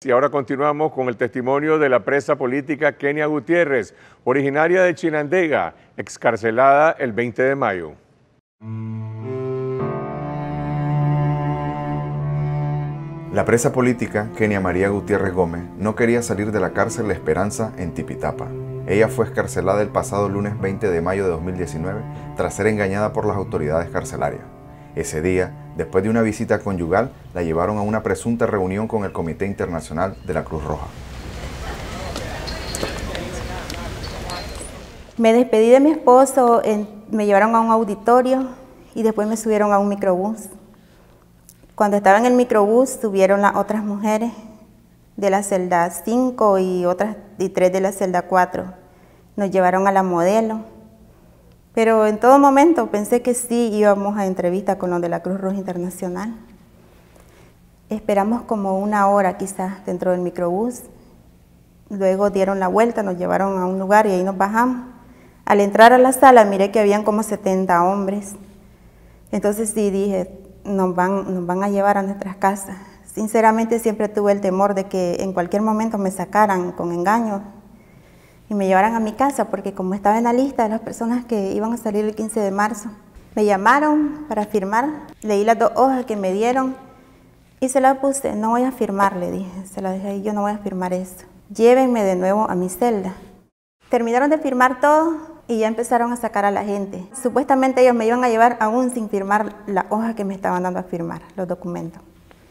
Y ahora continuamos con el testimonio de la presa política Kenia Gutiérrez, originaria de Chinandega, excarcelada el 20 de mayo. La presa política Kenia María Gutiérrez Gómez no quería salir de la cárcel La Esperanza en Tipitapa. Ella fue excarcelada el pasado lunes 20 de mayo de 2019 tras ser engañada por las autoridades carcelarias. Ese día, después de una visita conyugal, la llevaron a una presunta reunión con el Comité Internacional de la Cruz Roja. Me despedí de mi esposo, me llevaron a un auditorio y después me subieron a un microbús. Cuando estaba en el microbús, subieron las otras mujeres de la celda 5 y 3 de la celda 4. Nos llevaron a la modelo. Pero en todo momento pensé que sí íbamos a entrevista con los de la Cruz Roja Internacional. Esperamos como 1 hora quizás dentro del microbús. Luego dieron la vuelta, nos llevaron a un lugar y ahí nos bajamos. Al entrar a la sala miré que habían como 70 hombres. Entonces sí dije, nos van a llevar a nuestras casas. Sinceramente siempre tuve el temor de que en cualquier momento me sacaran con engaño y me llevaran a mi casa, porque como estaba en la lista de las personas que iban a salir el 15 de marzo, me llamaron para firmar, leí las 2 hojas que me dieron y se las puse. No voy a firmar, le dije, se las dejé ahí, yo no voy a firmar esto. Llévenme de nuevo a mi celda. Terminaron de firmar todo y ya empezaron a sacar a la gente. Supuestamente ellos me iban a llevar aún sin firmar la hoja que me estaban dando a firmar, los documentos.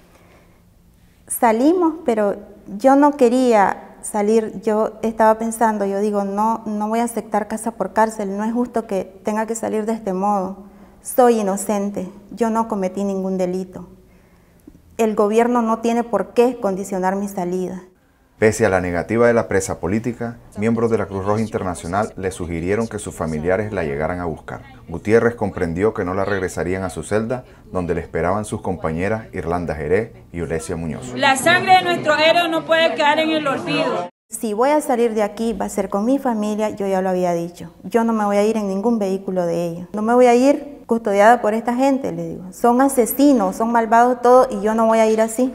Salimos, pero yo no quería salir. Yo estaba pensando, yo digo, no voy a aceptar casa por cárcel, no es justo que tenga que salir de este modo. Soy inocente, yo no cometí ningún delito. El gobierno no tiene por qué condicionar mi salida. Pese a la negativa de la presa política, miembros de la Cruz Roja Internacional le sugirieron que sus familiares la llegaran a buscar. Gutiérrez comprendió que no la regresarían a su celda, donde le esperaban sus compañeras Irlanda Jerez y Olesia Muñoz. La sangre de nuestro héroe no puede quedar en el olvido. Si voy a salir de aquí, va a ser con mi familia, yo ya lo había dicho. Yo no me voy a ir en ningún vehículo de ellos. No me voy a ir custodiada por esta gente, le digo. Son asesinos, son malvados todos y yo no voy a ir así.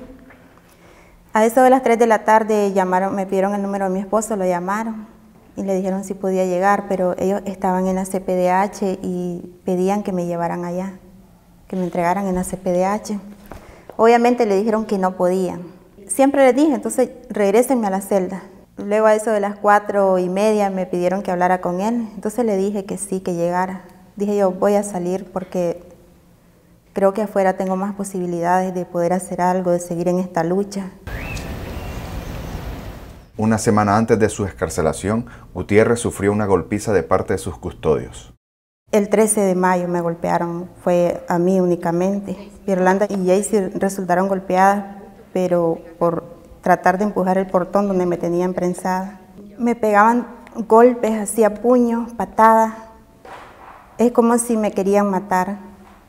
A eso de las 3 de la tarde me pidieron el número de mi esposo, lo llamaron y le dijeron si podía llegar, pero ellos estaban en la CPDH y pedían que me llevaran allá, que me entregaran en la CPDH. Obviamente le dijeron que no podían. Siempre les dije, entonces regrésenme a la celda. Luego a eso de las 4:30 me pidieron que hablara con él, entonces le dije que sí, que llegara. Dije yo voy a salir porque creo que afuera tengo más posibilidades de poder hacer algo, de seguir en esta lucha. Una semana antes de su excarcelación, Gutiérrez sufrió una golpiza de parte de sus custodios. El 13 de mayo me golpearon, fue a mí únicamente. Irlanda y Jaycee resultaron golpeadas, pero por tratar de empujar el portón donde me tenían prensada. Me pegaban golpes, hacía puños, patadas. Es como si me querían matar.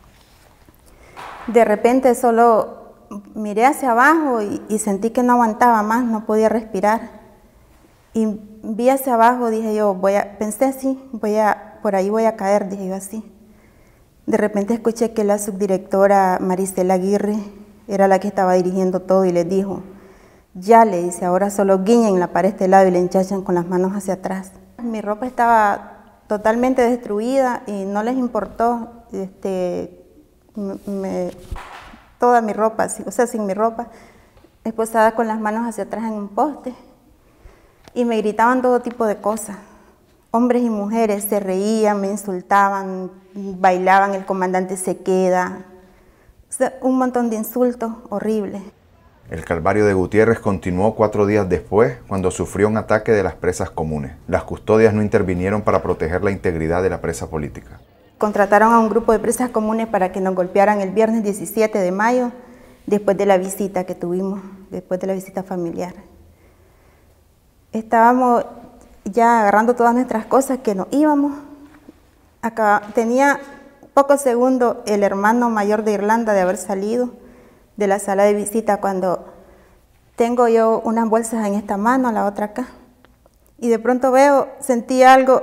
De repente solo miré hacia abajo y sentí que no aguantaba más, no podía respirar. Y vi hacia abajo, dije yo, pensé así, por ahí voy a caer, dije yo así. De repente escuché que la subdirectora Maricela Aguirre era la que estaba dirigiendo todo y les dijo, ya le dice, ahora solo guiñen la pared de este lado y le enchachan con las manos hacia atrás. Mi ropa estaba totalmente destruida y no les importó, toda mi ropa, o sea, sin mi ropa, esposada con las manos hacia atrás en un poste. Y me gritaban todo tipo de cosas. Hombres y mujeres se reían, me insultaban, bailaban, el comandante se queda. O sea, un montón de insultos horribles. El calvario de Gutiérrez continuó 4 días después, cuando sufrió un ataque de las presas comunes. Las custodias no intervinieron para proteger la integridad de la presa política. Contrataron a un grupo de presas comunes para que nos golpearan el viernes 17 de mayo, después de la visita que tuvimos, después de la visita familiar. Estábamos ya agarrando todas nuestras cosas que nos íbamos. Acá tenía pocos segundos el hermano mayor de Irlanda de haber salido de la sala de visita cuando tengo yo unas bolsas en esta mano, la otra acá. Y de pronto sentí algo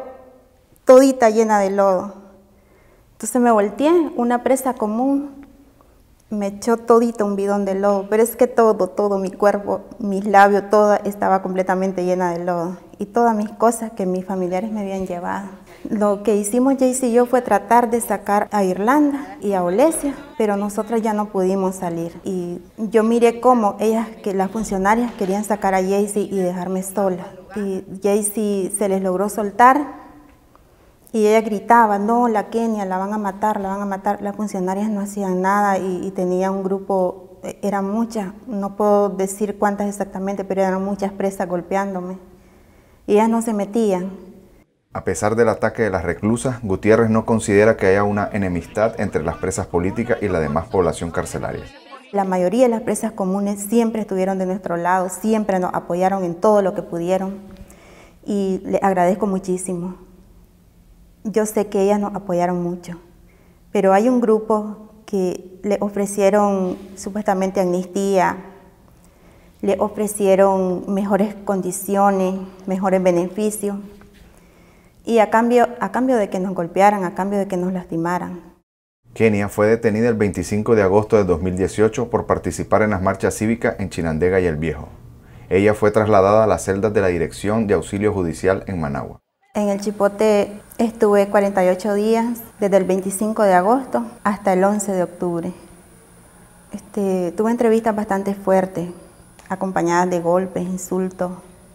todita llena de lodo. Entonces me volteé, una presa común Me echó todito un bidón de lodo, pero es que todo mi cuerpo, mis labios, todo estaba completamente llena de lodo. Y todas mis cosas que mis familiares me habían llevado. Lo que hicimos Jaycee y yo fue tratar de sacar a Irlanda y a Olesia, pero nosotras ya no pudimos salir. Y yo miré cómo ellas, que las funcionarias, querían sacar a Jaycee y dejarme sola. Y Jaycee se les logró soltar. Y ella gritaba, no, la Kenia, la van a matar, la van a matar. Las funcionarias no hacían nada y tenía un grupo, eran muchas, no puedo decir cuántas exactamente, pero eran muchas presas golpeándome. Y ellas no se metían. A pesar del ataque de las reclusas, Gutiérrez no considera que haya una enemistad entre las presas políticas y la demás población carcelaria. La mayoría de las presas comunes siempre estuvieron de nuestro lado, siempre nos apoyaron en todo lo que pudieron. Y le agradezco muchísimo. Yo sé que ellas nos apoyaron mucho, pero hay un grupo que le ofrecieron supuestamente amnistía, le ofrecieron mejores condiciones, mejores beneficios, y a cambio de que nos golpearan, a cambio de que nos lastimaran. Kenia fue detenida el 25 de agosto de 2018 por participar en las marchas cívicas en Chinandega y El Viejo. Ella fue trasladada a las celdas de la Dirección de Auxilio Judicial en Managua. En el Chipote estuve 48 días, desde el 25 de agosto hasta el 11 de octubre. Tuve entrevistas bastante fuertes, acompañadas de golpes, insultos.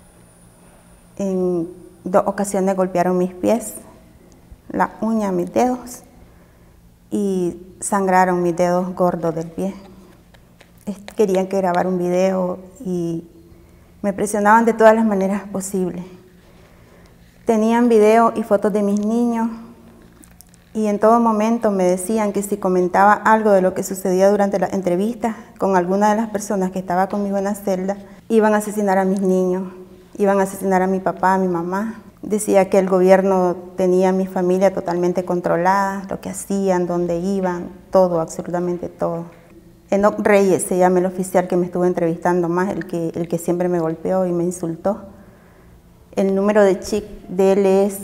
En 2 ocasiones golpearon mis pies, la uña, mis dedos, y sangraron mis dedos gordos del pie. Querían que grabara un video y me presionaban de todas las maneras posibles. Tenían video y fotos de mis niños y en todo momento me decían que si comentaba algo de lo que sucedía durante la entrevista con alguna de las personas que estaba conmigo en la celda, iban a asesinar a mis niños, iban a asesinar a mi papá, a mi mamá. Decía que el gobierno tenía a mi familia totalmente controlada, lo que hacían, dónde iban, todo, absolutamente todo. Enoch Reyes se llama el oficial que me estuvo entrevistando más, el que siempre me golpeó y me insultó. El número de CHIC de él es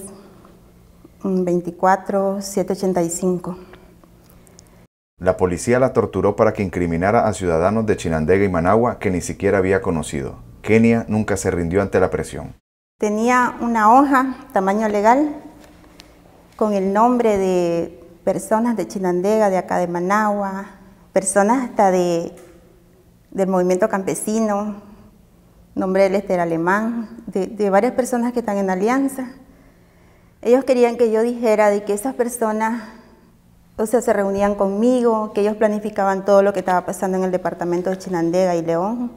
24785. La policía la torturó para que incriminara a ciudadanos de Chinandega y Managua que ni siquiera había conocido. Kenia nunca se rindió ante la presión. Tenía una hoja, tamaño legal, con el nombre de personas de Chinandega, de acá de Managua, personas hasta del movimiento campesino, nombre del Ester Alemán, de varias personas que están en alianza. Ellos querían que yo dijera de que esas personas, se reunían conmigo, que ellos planificaban todo lo que estaba pasando en el departamento de Chinandega y León.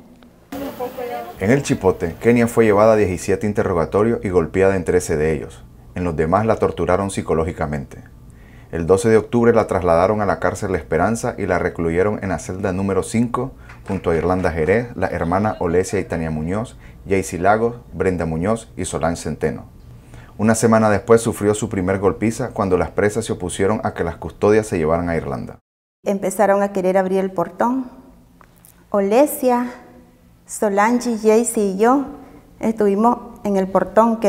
En el Chipote, Kenia fue llevada a 17 interrogatorios y golpeada en 13 de ellos. En los demás la torturaron psicológicamente. El 12 de octubre la trasladaron a la cárcel La Esperanza y la recluyeron en la celda número 5, junto a Irlanda Jerez, la hermana Olesia y Tania Muñoz, Jaycee Lagos, Brenda Muñoz y Solange Centeno. Una semana después sufrió su primer golpiza cuando las presas se opusieron a que las custodias se llevaran a Irlanda. Empezaron a querer abrir el portón. Olesia, Solange, Jaycee y yo estuvimos en el portón,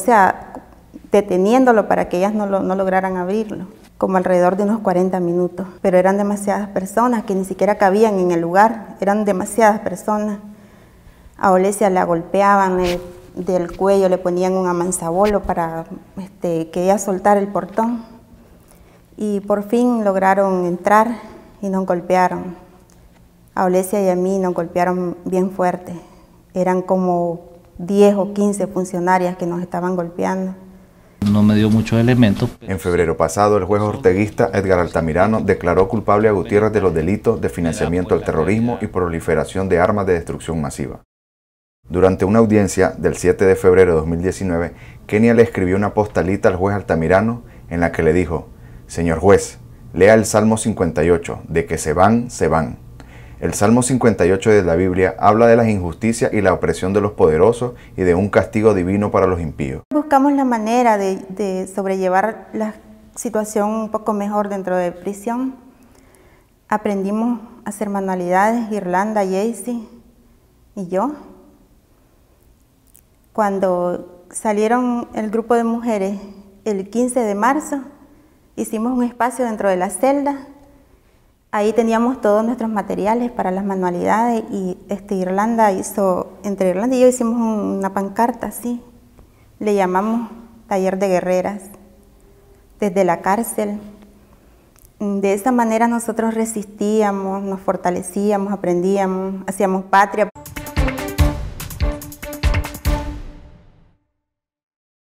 deteniéndolo para que ellas no lograran abrirlo, como alrededor de unos 40 minutos. Pero eran demasiadas personas que ni siquiera cabían en el lugar, eran demasiadas personas. A Olesia la golpeaban del cuello, le ponían un amansabolo para que ella soltara el portón. Y por fin lograron entrar y nos golpearon. A Olesia y a mí nos golpearon bien fuerte. Eran como 10 o 15 funcionarias que nos estaban golpeando. No me dio muchos elementos. En febrero pasado, el juez orteguista Edgar Altamirano declaró culpable a Gutiérrez de los delitos de financiamiento al terrorismo y proliferación de armas de destrucción masiva. Durante una audiencia del 7 de febrero de 2019, Kenia le escribió una postalita al juez Altamirano en la que le dijo: «Señor juez, lea el Salmo 58, de que se van, se van». El Salmo 58 de la Biblia habla de las injusticias y la opresión de los poderosos y de un castigo divino para los impíos. Buscamos la manera de sobrellevar la situación un poco mejor dentro de prisión. Aprendimos a hacer manualidades, Irlanda, Jaycee y yo. Cuando salieron el grupo de mujeres el 15 de marzo, hicimos un espacio dentro de la celda Ahí teníamos todos nuestros materiales para las manualidades y entre Irlanda y yo hicimos una pancarta así, le llamamos Taller de Guerreras, desde la cárcel. De esa manera nosotros resistíamos, nos fortalecíamos, aprendíamos, hacíamos patria.